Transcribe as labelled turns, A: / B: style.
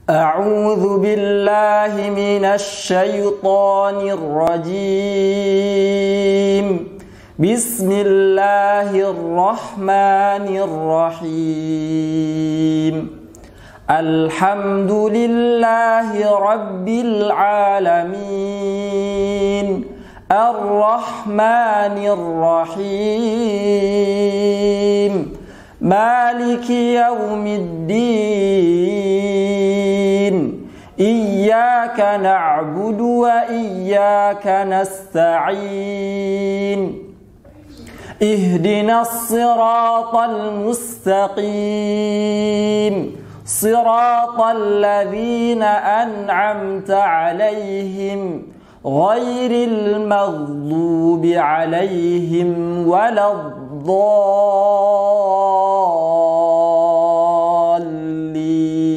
A: أعوذ بالله من الشيطان الرجيم. بسم الله الرحمن الرحيم. الحمد لله رب العالمين الرحمن الرحيم مالك يوم الدين إياك نعبد وإياك نستعين اهدنا الصراط المستقيم صراط الذين أنعمت عليهم غير المغضوب عليهم ولا الضالين.